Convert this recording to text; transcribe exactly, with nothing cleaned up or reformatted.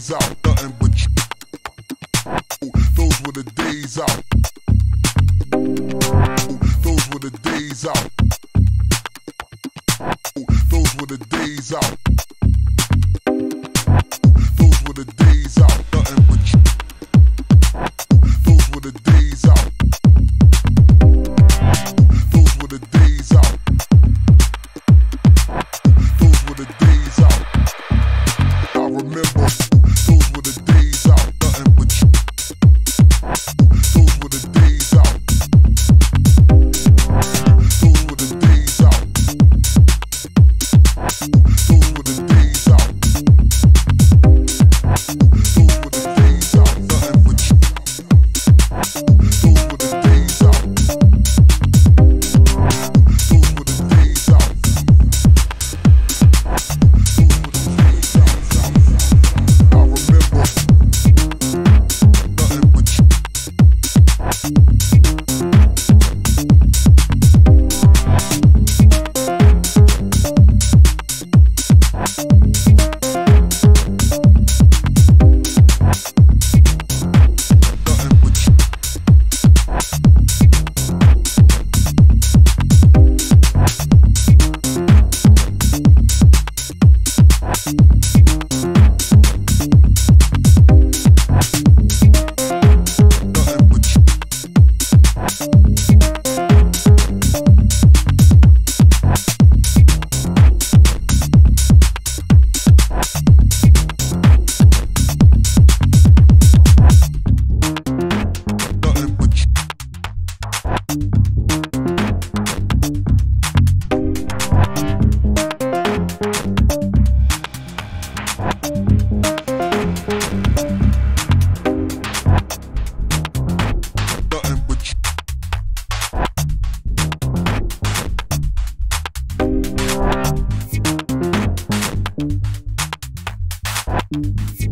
days out, nothing but you. Those were the days out. Those were the days out. Those were the days out. Those were the days out, nothing but you. Those were the days out. Those were the days out. Those were the days out. I remember. Those were the days out, nothing but you. Those were the days out. Those were the days out. Those were the days out. Those were the days out, nothing but you. Those were the days out. Those were the days out. Those were the days out. I remember. Nothing but you. Nothing but you.